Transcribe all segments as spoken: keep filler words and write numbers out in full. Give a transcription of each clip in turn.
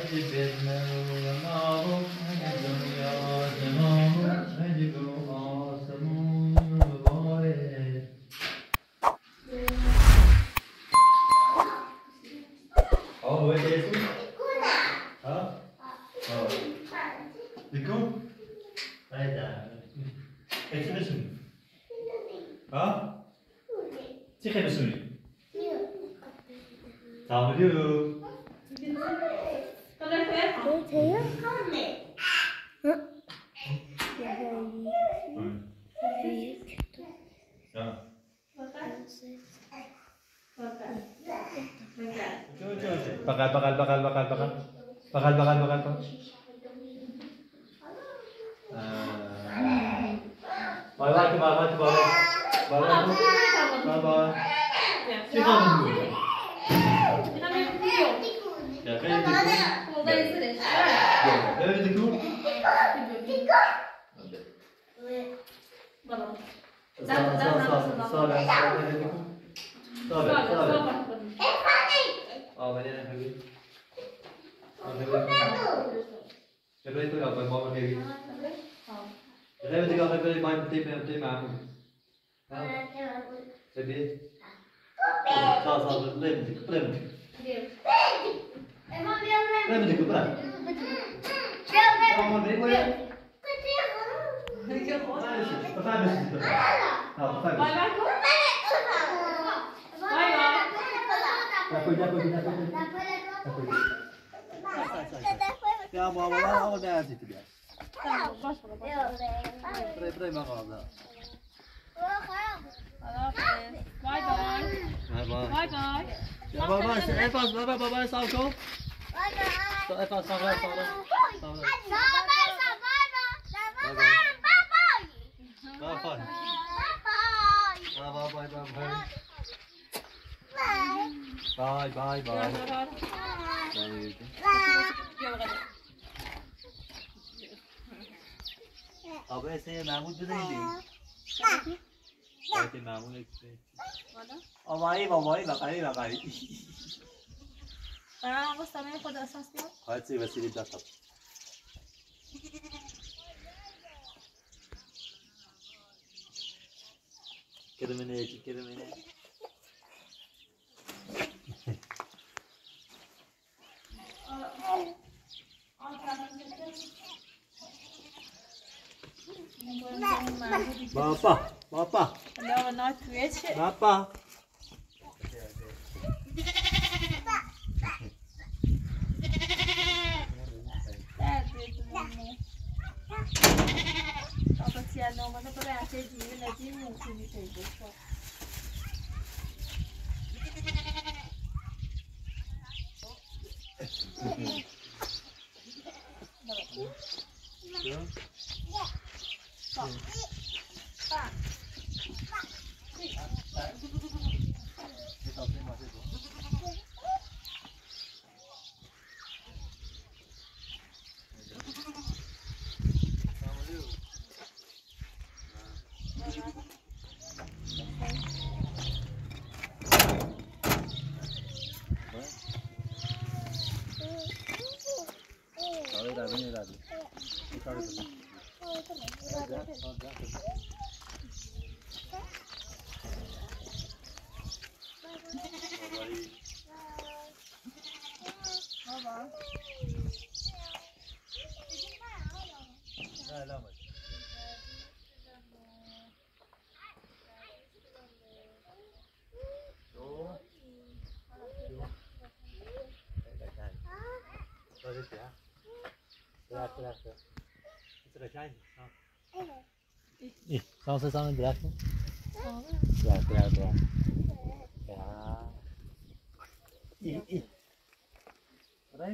Oh, weet je het goed? Huh? Oh. De koe? Nee, daar. Kijk je dus nu? Huh? Zeg je dus nu? Sao mà đưa? Con đây thế hả? Thế á? Con này. Hả? Bakal, bakal, bakal, bakal, bakal, bakal, bakal, bakal, bakal. Bye bye, bye bye, bye bye, bye bye, bye bye. Chưa có một người. Ya, kayak gitu. Ya, kayak gitu. Salah, salah, salah, salah, salah. Salah, salah. Oh, vậy nên hơi biết. Cái đấy tôi đọc bài mò cái gì? Cái đấy tôi đọc cái bài mò tìm tìm tìm mà. Cái biết. Sao sao lên lên. Lên mình cứ lại. Không đến mới. Có phải mình. Không phải mình. Aku jago kita aku. Aku. Ya mau mau mau ada situ dia. Pray pray makan dah. Bye bye. Bye bye. Bye bye. Ya bye bye. Eh pas bye bye bye bye sao cô? Bye bye. Eh pas sao sao sao. Sao. Bye bye. Bye bye. Bye bye. Bye bye bye bye bye. Bye bye bye. अब ऐसे मामू भी नहीं दी ऐसे मामू एक से अब आई बाबा आई लगाई लगाई Ah, você também pode assistir? pode ser vai ser de data quero menete quero menete Bapak, bapak. No, not Twitch. Bapak. Apa sih ano mana pernah ada di mana di mungkin di Facebook. Ih, sao sao sao berat? Berat, berat, berat. Ya. Ih, ih. Ada?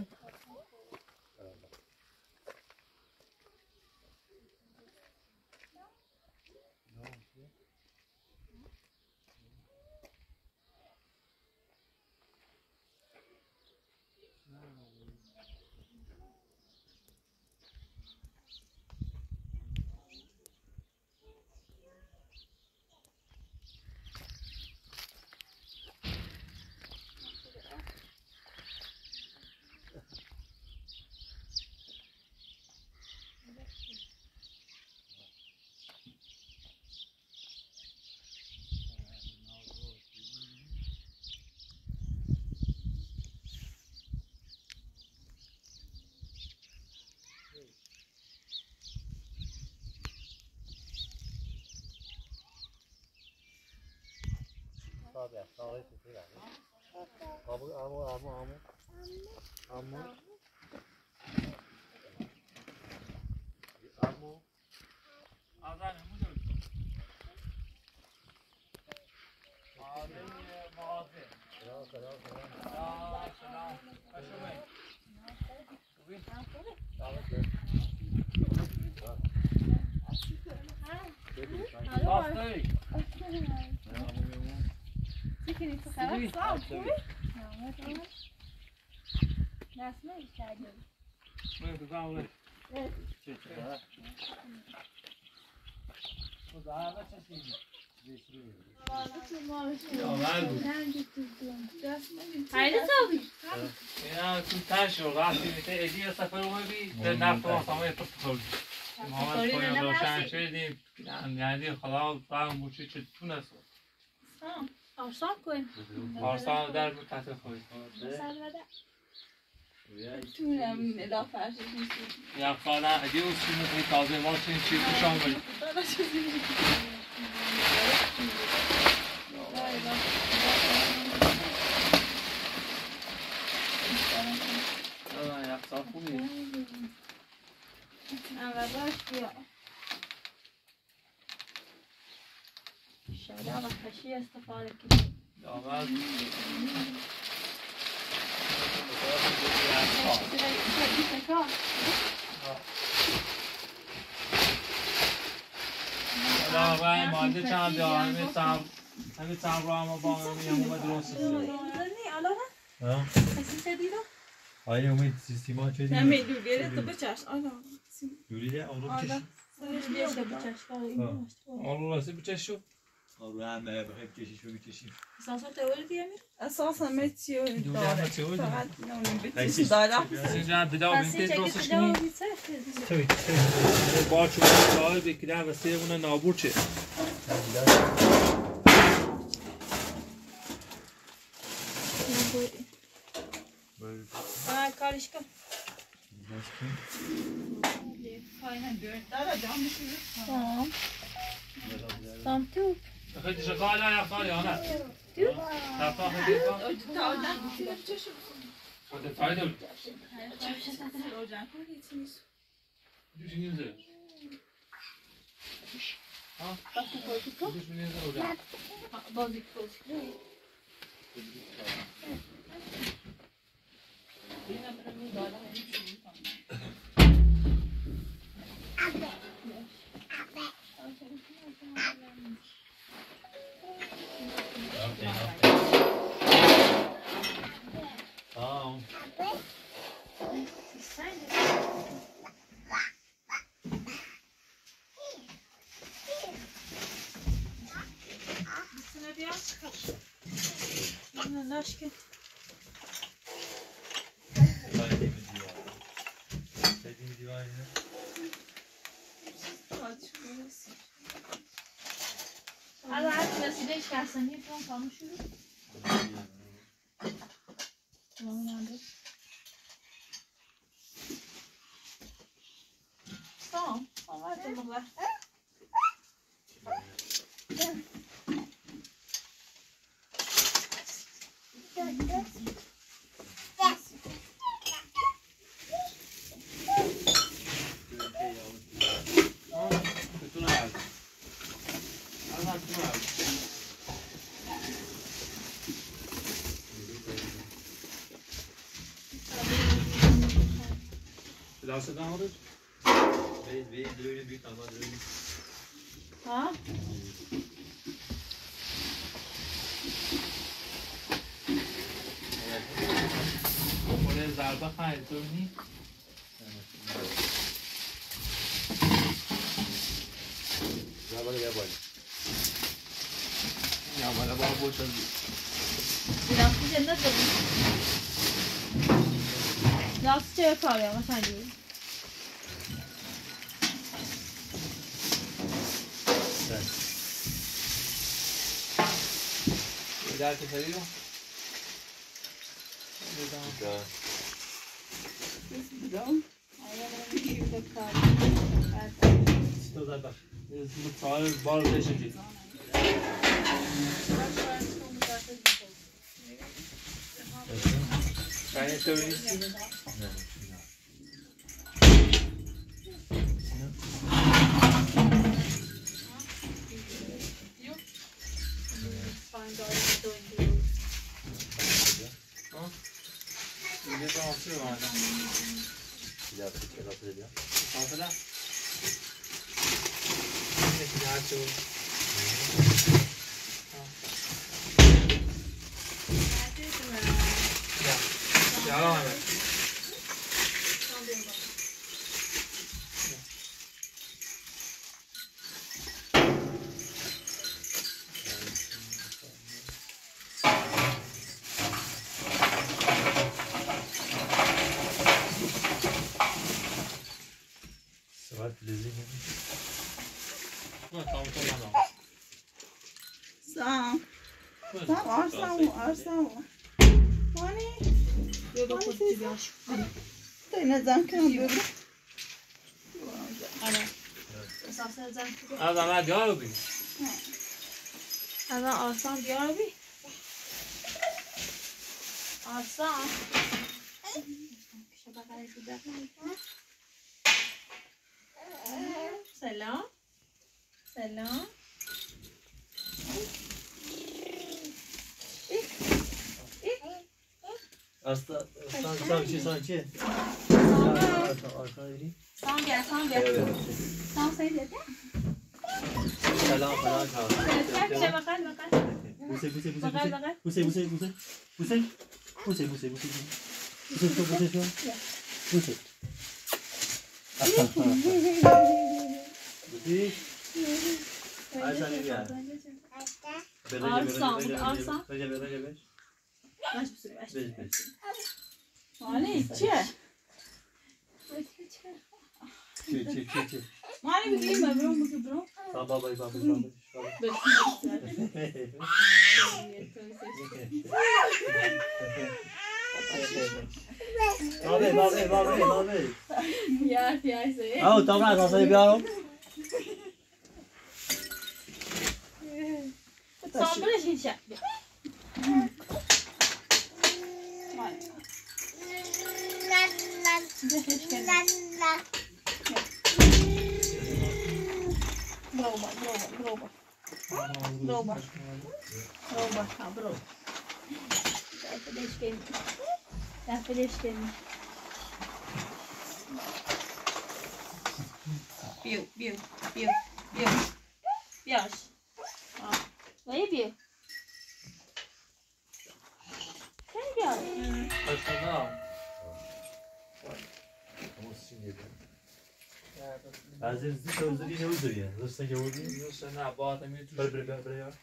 آب یا ساقی تو تیره آمو آمو آمو آمو آمو آمو آزان همون معاذ معاذ سلام سلام سلام سلام سلام خوبی؟ راستی چیکاری تو خراب سال خوبی؟ نه نسمه کردی. من تو کامله. چه چه؟ تو دارم چه چیزی؟ خیلی صافی. اینا تو تاش رو راستی میته ادی سفر اومدی در نفت و سامای پتول. محمد پایان روشن شدیم. یعنی خدا فهم موچی چه تو نسو. آرسان کن. آرسان در تحت خواهی. تونم ندا فرشش نیستی یا خاله ادی و سیمو خیلی تازه واسه چی خوشم بری. نه یک سال خوبی. اول باش بیا. شاید از خشی استفاده کنی. آمد. حالا وای مالده چند بیا همه سام همه سام را ما با هم میام و درست است. ها؟ کسی دیدم آیا امید سیستما چه دیگه؟ همه دوگیره تو بچش آلا دوریده اون رو بچش. بیشه بچش آلو راستی بچشو. آن رو هم بخیر بچشیش و بچشیم. اساسا تئوری دیگه می اساسا متی و داره فقط نونیم بچش داره اینجا دیدم این درستش کنی. توی با چون داره بکیدن و سه اون نابود چه. آه کارش کن پایین بیارن داره جام میشه سام. سام تو. خیلی شکال یا خالی آنها. تو. تفاح خیلی کن. تا آدم میشه بچش خود فایده بود. روزن کنی چی نیست دوش نیزه. ها؟ دوش نیزه روزن. بازی بازی. اینا برای داده نمیشه آه. نه نشکن Sevdiğim diyor. Sevdiğim diyor aynı. حالا هر چی رسیده ایش کسانی کنم کامو شروع تمام نده سام آمد بابا Lasse dan hadden? Weet weet dreunen büyük ama dreunen. ها Oraya zarba kaydı ni. Zarba da yapar. Ya bana bana boşaldı. Lastik cennet dedim. Lastik çevir kavga ama sen değil. Sen. Bir daha keseriyor. Güzel. Sto zarba. Bu tarih bar beşinci. Yani söyleyeyim. Ne? اینجا دانسی رو مردم Biraz biraz edeceğim. Ortada. Ne kadar çok. Ya. Ya evet. Sıvat lezzetli. Bu tam tamam. سلام سلام آرسام آرسام مانی بیا با خود جیبیاش تو این زن کنم بگو آره اساسا زن کنم Az ama gel bir. الان آسان بیار بی آسان سلام سلام Asla aslan sen şey sanki. Arka vereyim. سلام گه سلام گه سلام سعید Selam falan kaldı. چه بقل بقل Buse buse buse بقل buse. بقل Buse buse buse. Buse. Buse buse buse. Buse buse buse şu. Buse. Buse. Ay sen iyi ya. Arslan, bu da arslan. Recep Recep Recep. باش بسوری باش Beş beş. مانی چیه؟ Çek çek çek çek. مانی بگیم برام بگو برام Tamam babay babay babay. Babay babay babay babay. یا پیازه آو تمام از آسای بیارم. سامبرش این شب بروبا بروبا بروبا بروبا بروبا ها برو دفلش کنی دفلش کنی بیو بیو بیو بیو بیاش ولی بیو خیلی بیار Aslında. Bazısı sözleri ne oluyor ya? Nasıl ki oluyor? Yoksa ne bu adam yetiyor. Böyle böyle böyle böyle ya.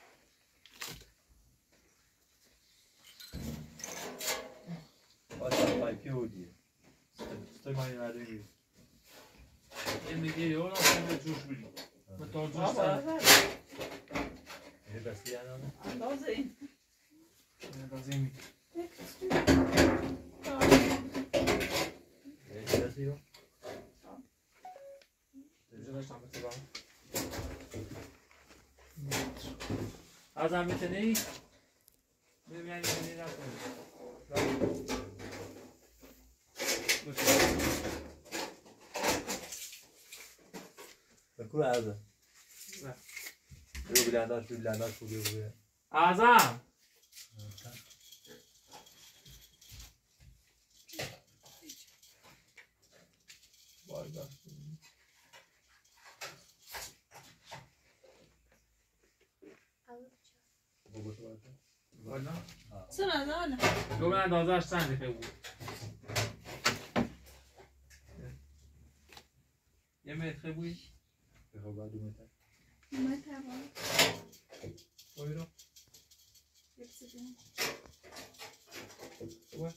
Başka bay ki oluyor. Stoy manyaları gibi. Şimdi geliyor aslında coş biliyor. Bu tarz coşlar. Ne besi yani onu? اندازه این Ne lazım? Ne besi yok? Güzel şampiyon tamam. Az Ahmet'e ne? Ne yani ne yapalım? Bakın abi. Ne? Yok bilenler şu bilenler şu diyor buraya. Azam. Vay be. Babası var. Valla. سر نه Yo ben dozaj چند دقیقه بود. یه متر بود. Bak بعد دو متر. Buyurun. Var.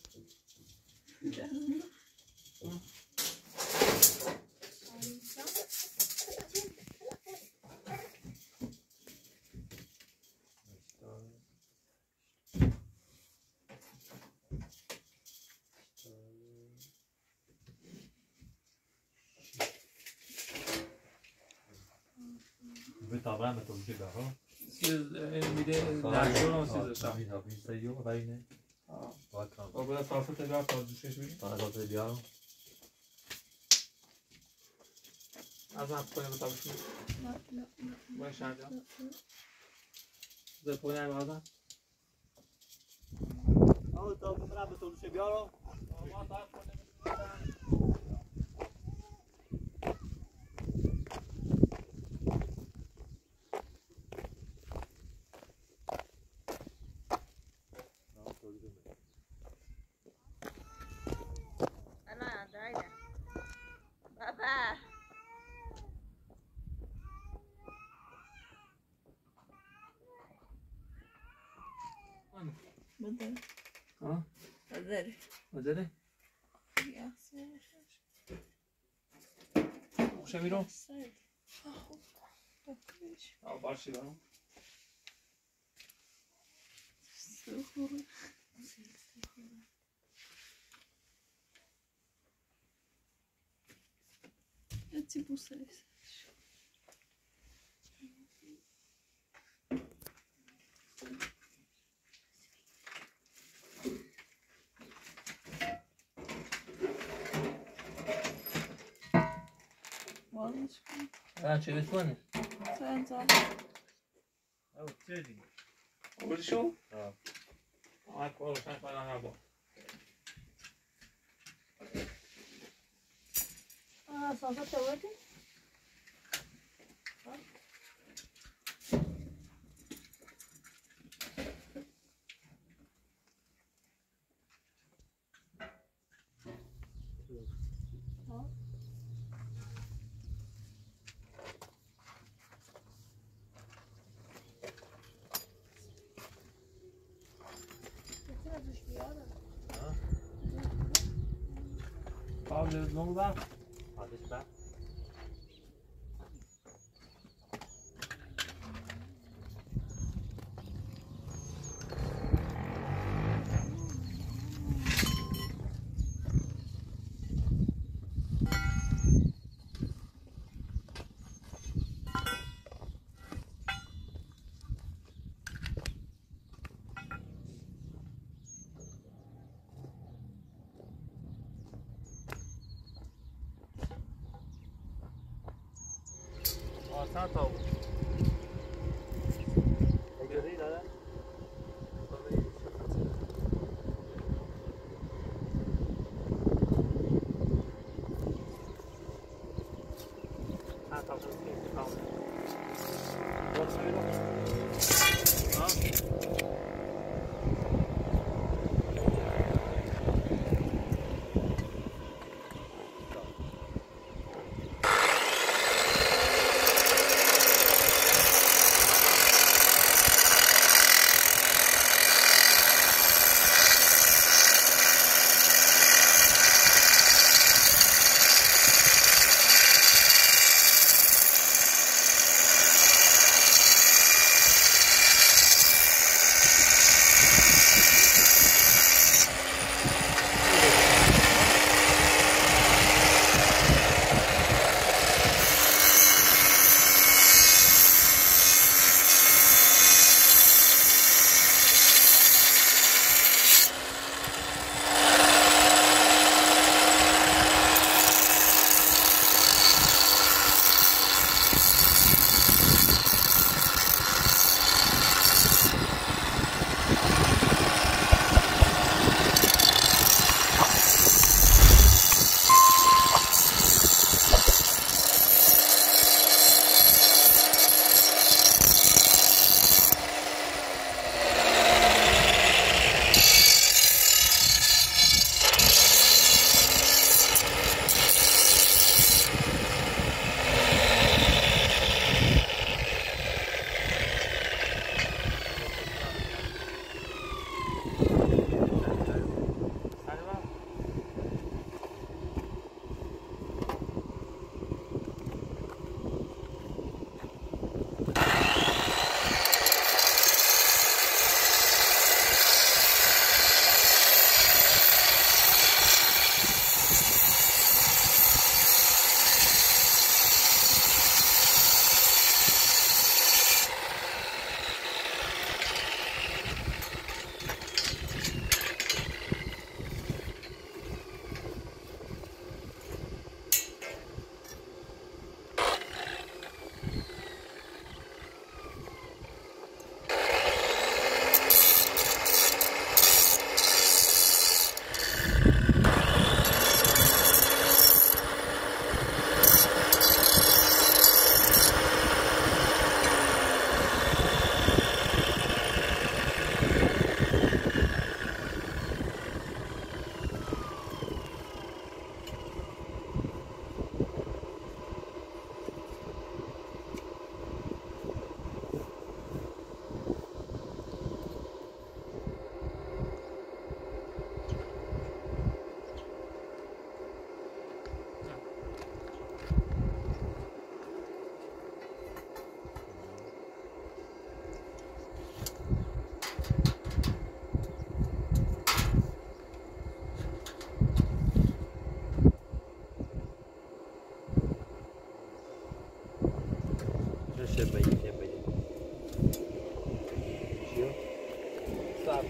Bir tabağa mı tabii ki daha? Siz mide nerede olan siz de Tabii tabii sayıyor da yine. باید کنم با باید صافت بیار تا دوشش بگیم باید صافت بیارم از من پایین رو تابش میگیم باید شنجا زد پایین هم بازم آه تا برم به دوشه بیارم ما تا پایین Baba. Bada. ها Bada. مدره خوشه میرم آه باشی برم Эти бусы. Ладночка. ها چه بتونی؟ Центр. او چه دی؟ بودی شو؟ آه آه کار روشن کنم نبا آه صافت دوادی؟ قابل نمو بر آتش بر آسان تا بود اگری داره؟ حتی بود شب بگی شب بگی چیو؟ صبر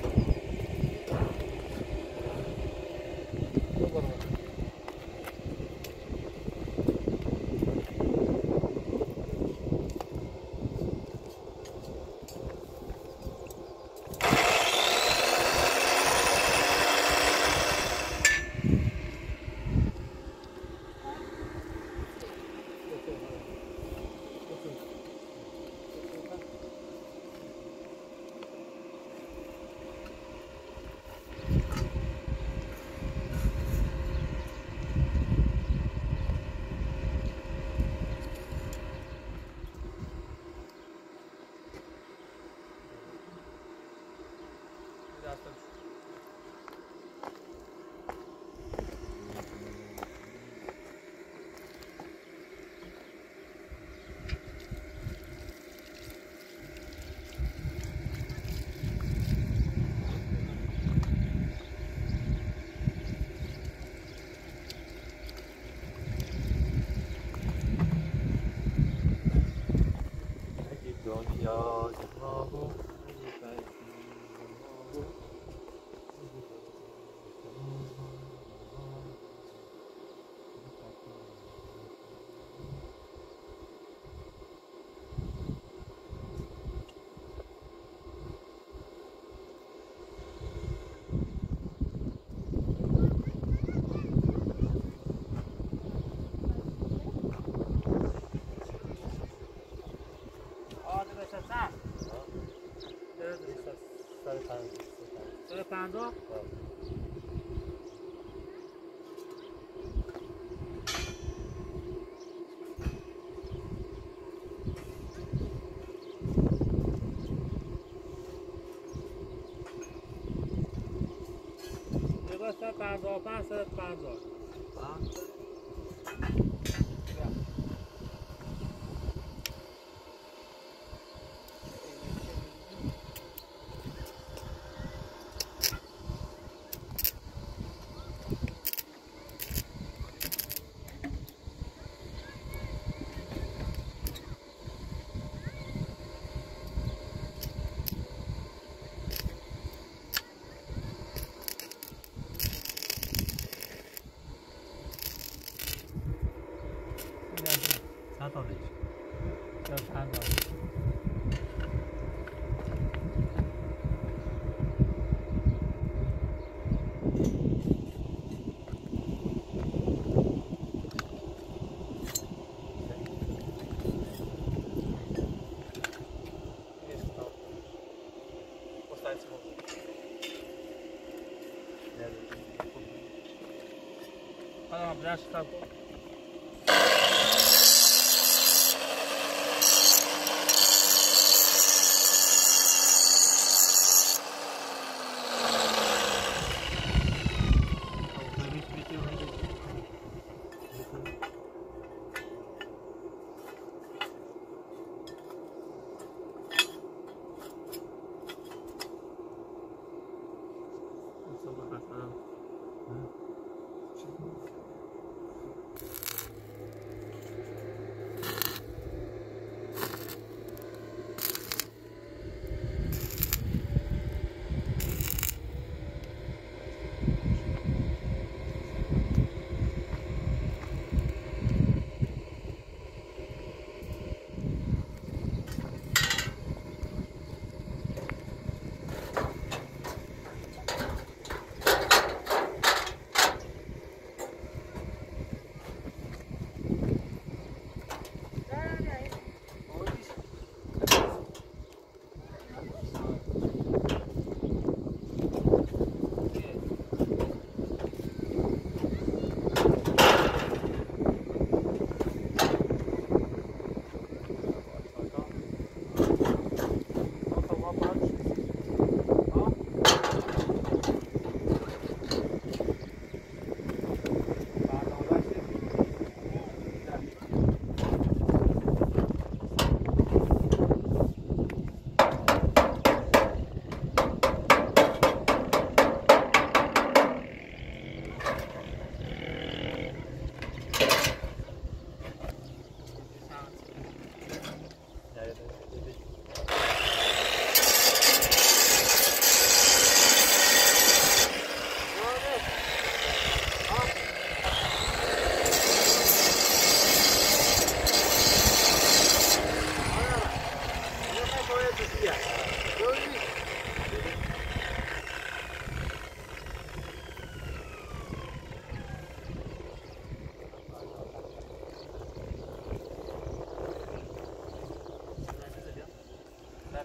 دنیا جهان سر پنجاه یه سر پنجاه و پنج سر پنجاه چند تا دیش؟ سر پنجاه Tamam, biraz stop.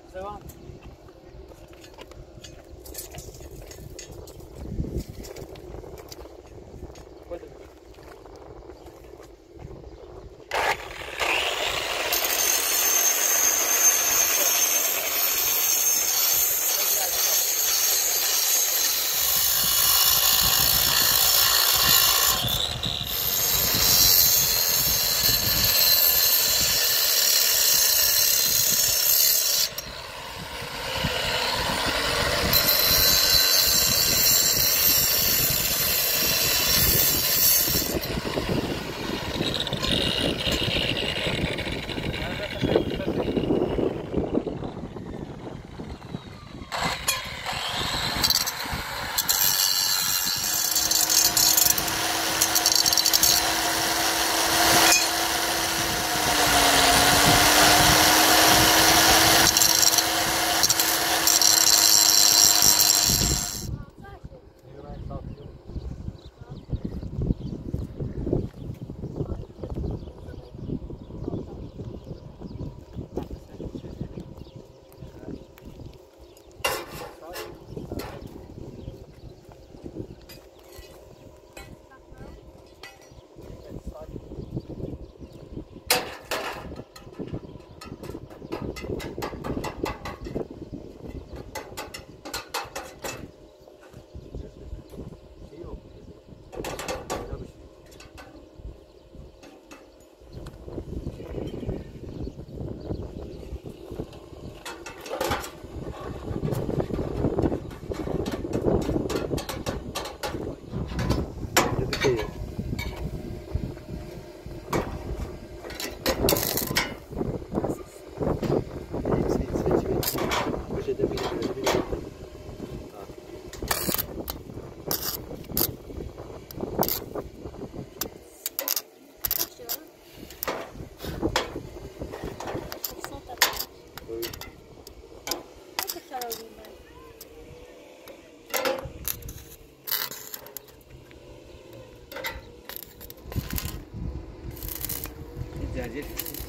Sevan. Cacil.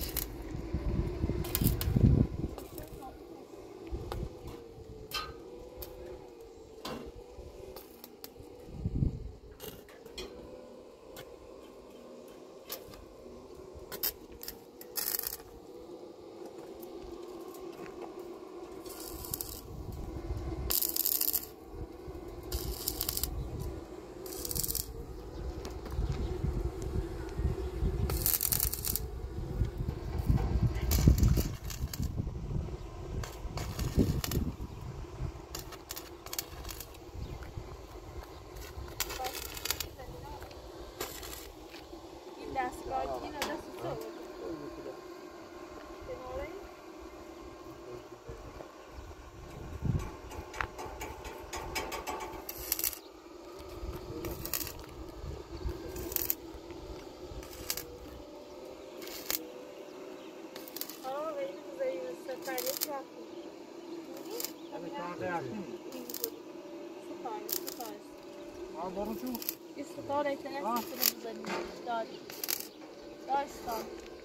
استطاع ريتنا يحصل بزني داري داري استطاع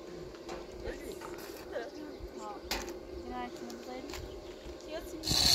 ها هنا يحصل بزني كيوتي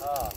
آه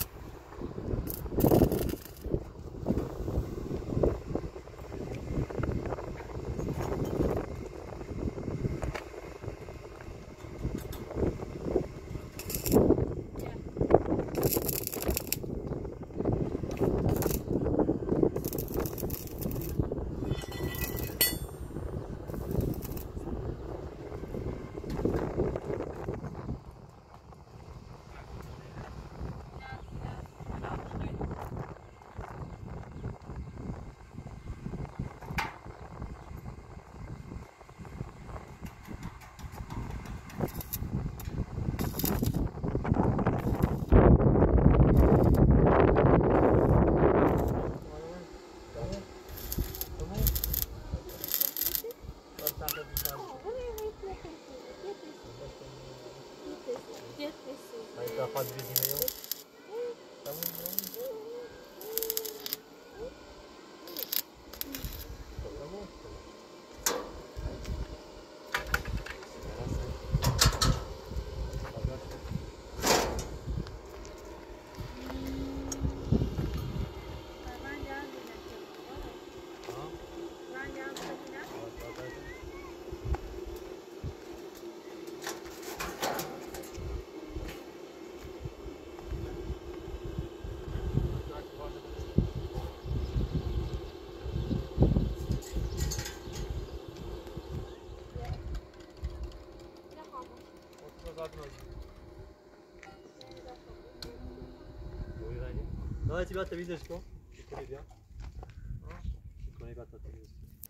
Давай тебя ты видишь, что? Ты тебя? Ты не готов, ты видишь.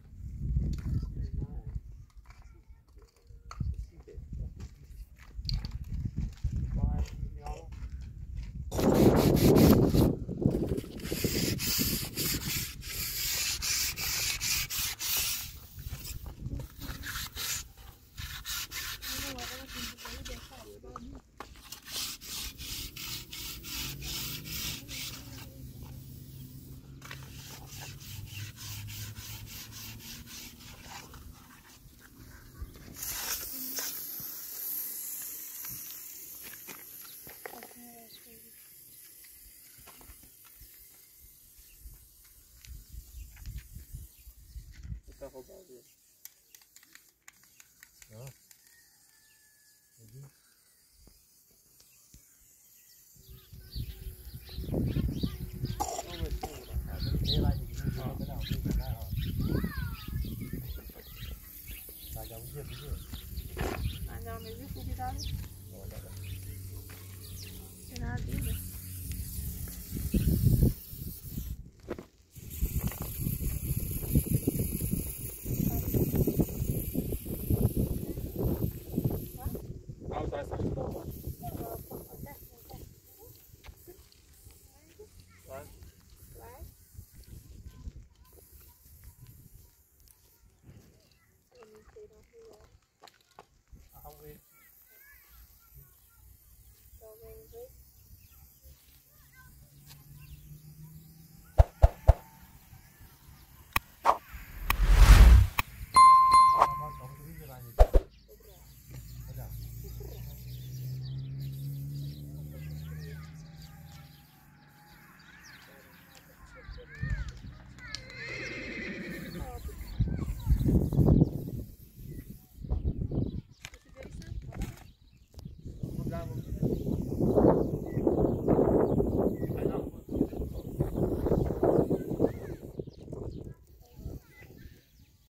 برنامه‌ریزی خوبی داری؟ کنار دیگه I'll wait. So,